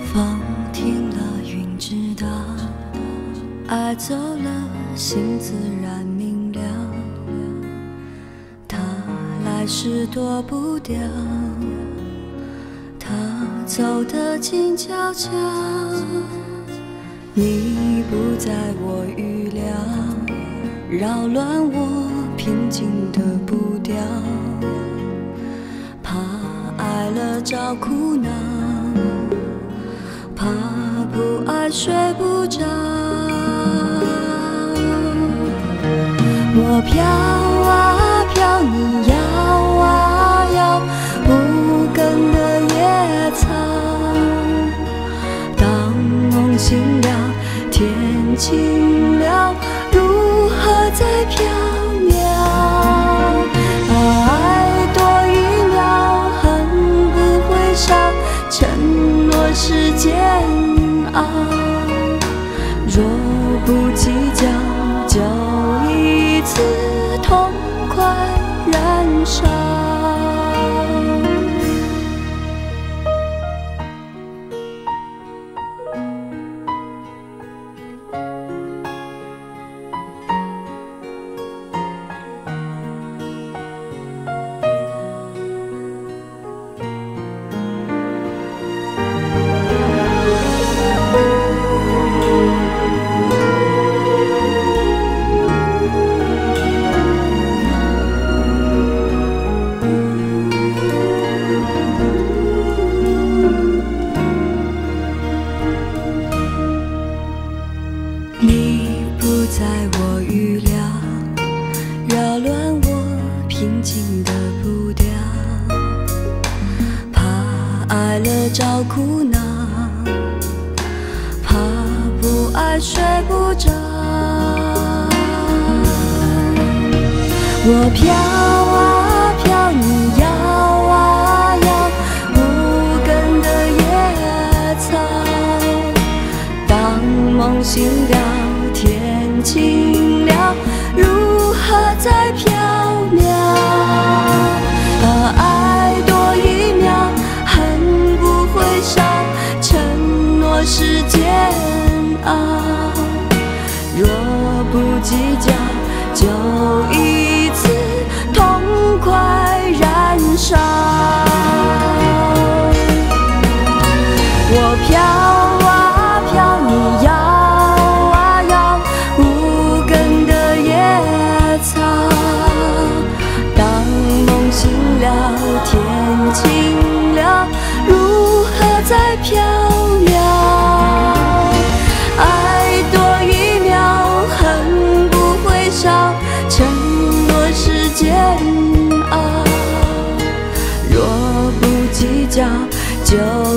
风停了，云知道，爱走了，心自然明了。他来时躲不掉，他走得静悄悄。你不在我预料，扰乱我平静的步调。怕爱了找苦恼，怕不爱睡不着。我飘啊飘，你摇啊摇，无根的野草。当梦醒了，天晴了，如何再缥缈？爱多一秒，恨不会少，承诺是煎熬。若不计较，就一次痛快燃烧。你不在我预料，扰乱我平静的步调。怕爱了找苦恼，怕不爱睡不着。我飘啊飘，你摇啊摇，无根的野草。当梦醒了，天晴了，如何再缥缈？爱多一秒，恨不会少，承诺是煎熬。若不计较，就一次痛快燃烧。我飘啊飘，你摇啊摇，无根的野草。当梦醒了，天晴了，如何再缥缈？爱多一秒，恨不会少，承诺是煎熬。若不计较，就